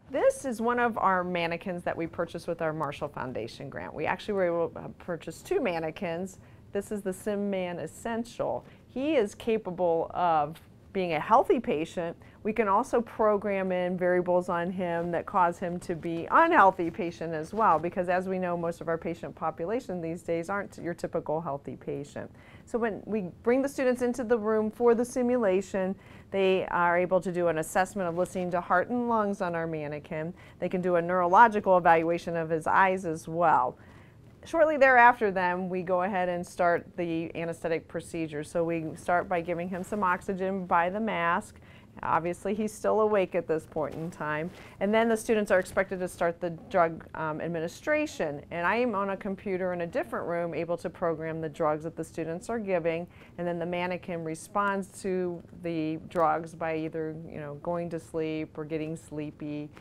This is one of our mannequins that we purchased with our Marshall Foundation grant. We actually were able to purchase 2 mannequins. This is the SimMan Essential. He is capable of being a healthy patient. We can also program in variables on him that cause him to be unhealthy patient as well, because as we know, most of our patient population these days aren't your typical healthy patient. So when we bring the students into the room for the simulation, they are able to do an assessment of listening to heart and lungs on our mannequin. They can do a neurological evaluation of his eyes as well. Shortly thereafter then, we go ahead and start the anesthetic procedure. So we start by giving him some oxygen by the mask. Obviously he's still awake at this point in time. And then the students are expected to start the drug administration. And I am on a computer in a different room able to program the drugs that the students are giving. And then the mannequin responds to the drugs by either going to sleep or getting sleepy.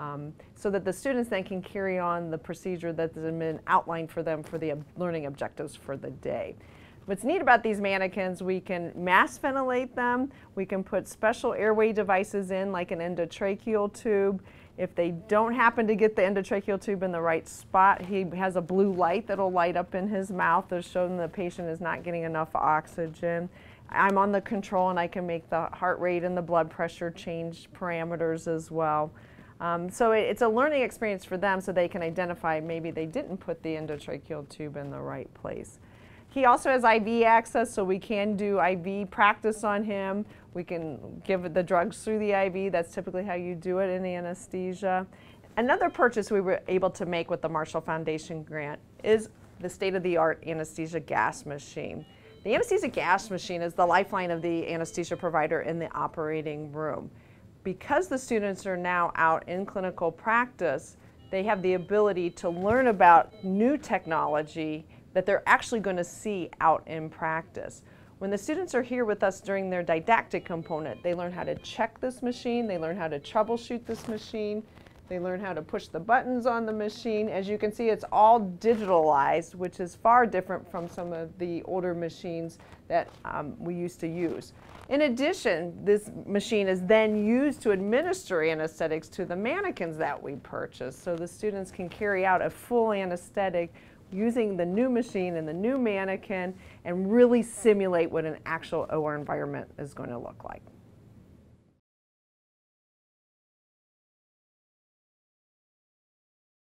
So that the students then can carry on the procedure that's been outlined for them for the learning objectives for the day. What's neat about these mannequins, we can mass ventilate them, we can put special airway devices in like an endotracheal tube. If they don't happen to get the endotracheal tube in the right spot, he has a blue light that'll light up in his mouth to show them the patient is not getting enough oxygen. I'm on the control and I can make the heart rate and the blood pressure change parameters as well. So it's a learning experience for them so they can identify maybe they didn't put the endotracheal tube in the right place. He also has IV access, so we can do IV practice on him. We can give the drugs through the IV. That's typically how you do it in anesthesia. Another purchase we were able to make with the Marshall Foundation grant is the state-of-the-art anesthesia gas machine. The anesthesia gas machine is the lifeline of the anesthesia provider in the operating room. Because the students are now out in clinical practice, they have the ability to learn about new technology that they're actually going to see out in practice. When the students are here with us during their didactic component, they learn how to check this machine, they learn how to troubleshoot this machine, they learn how to push the buttons on the machine. As you can see, it's all digitalized, which is far different from some of the older machines that we used to use. In addition, this machine is then used to administer anesthetics to the mannequins that we purchased, so the students can carry out a full anesthetic using the new machine and the new mannequin and really simulate what an actual OR environment is going to look like.